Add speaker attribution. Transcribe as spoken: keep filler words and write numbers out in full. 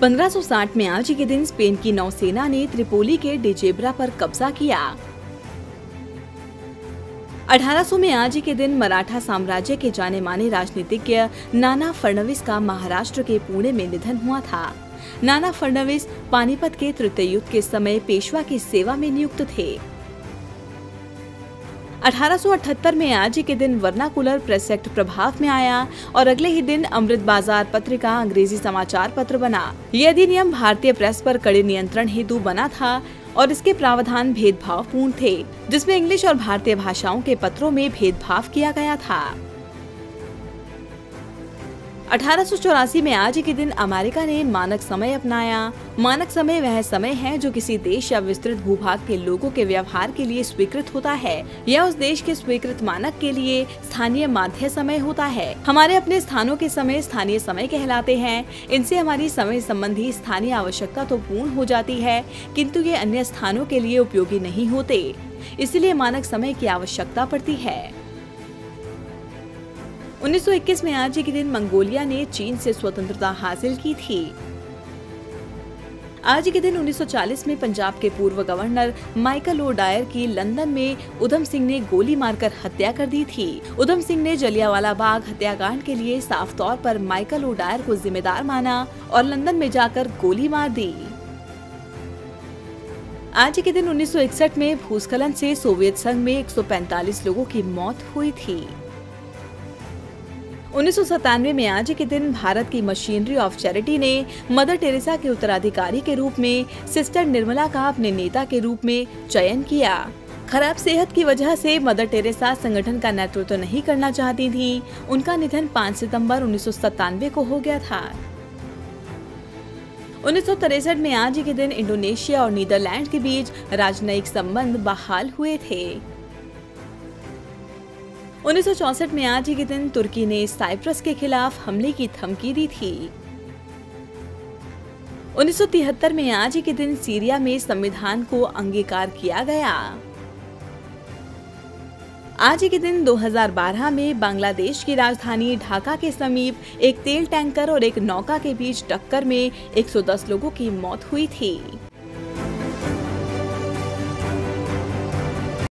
Speaker 1: पंद्रह सौ साठ में आज ही के दिन स्पेन की नौसेना ने त्रिपोली के डिजेब्रा पर कब्जा किया। अठारह सौ में आज ही के दिन मराठा साम्राज्य के जाने माने राजनीतिज्ञ नाना फडणवीस का महाराष्ट्र के पुणे में निधन हुआ था। नाना फडणवीस पानीपत के तृतीय युद्ध के समय पेशवा की सेवा में नियुक्त थे। अठारह सौ अठहत्तर में आज ही के दिन वर्नाकुलर प्रेस एक्ट प्रभाव में आया और अगले ही दिन अमृत बाजार पत्रिका अंग्रेजी समाचार पत्र बना। यह अधिनियम भारतीय प्रेस पर कड़े नियंत्रण हेतु बना था और इसके प्रावधान भेदभावपूर्ण थे, जिसमें इंग्लिश और भारतीय भाषाओं के पत्रों में भेदभाव किया गया था। अठारह सौ चौरासी में आज ही के दिन अमेरिका ने मानक समय अपनाया। मानक समय वह समय है जो किसी देश या विस्तृत भूभाग के लोगों के व्यवहार के लिए स्वीकृत होता है या उस देश के स्वीकृत मानक के लिए स्थानीय माध्य समय होता है। हमारे अपने स्थानों के समय स्थानीय समय कहलाते हैं। इनसे हमारी समय संबंधी स्थानीय आवश्यकता तो पूर्ण हो जाती है, किंतु ये अन्य स्थानों के लिए उपयोगी नहीं होते, इसलिए मानक समय की आवश्यकता पड़ती है। उन्नीस सौ इक्कीस में आज ही के दिन मंगोलिया ने चीन से स्वतंत्रता हासिल की थी। आज ही के दिन उन्नीस सौ चालीस में पंजाब के पूर्व गवर्नर माइकल ओ डायर की लंदन में उधम सिंह ने गोली मारकर हत्या कर दी थी। उधम सिंह ने जलियांवाला बाग हत्याकांड के लिए साफ तौर पर माइकल ओ डायर को जिम्मेदार माना और लंदन में जाकर गोली मार दी। आज ही के दिन उन्नीस सौ इकसठ में भूस्खलन से सोवियत संघ में एक सौ पैंतालीस लोगों की मौत हुई थी। उन्नीस सौ सत्तानवे में आज के दिन भारत की मशीनरी ऑफ चैरिटी ने मदर टेरेसा के उत्तराधिकारी के रूप में सिस्टर निर्मला का अपने नेता के रूप में चयन किया। खराब सेहत की वजह से मदर टेरेसा संगठन का नेतृत्व तो नहीं करना चाहती थीं। उनका निधन पाँच सितंबर उन्नीस सौ सत्तानवे को हो गया था। उन्नीस सौ तिरसठ में आज के दिन इंडोनेशिया और नीदरलैंड के बीच राजनयिक संबंध बहाल हुए थे। उन्नीस सौ चौसठ में आज ही के दिन तुर्की ने साइप्रस के खिलाफ हमले की धमकी दी थी। उन्नीस सौ तिहत्तर में आज ही के दिन सीरिया में संविधान को अंगीकार किया गया। आज ही के दिन दो हज़ार बारह में बांग्लादेश की राजधानी ढाका के समीप एक तेल टैंकर और एक नौका के बीच टक्कर में एक सौ दस लोगों की मौत हुई थी।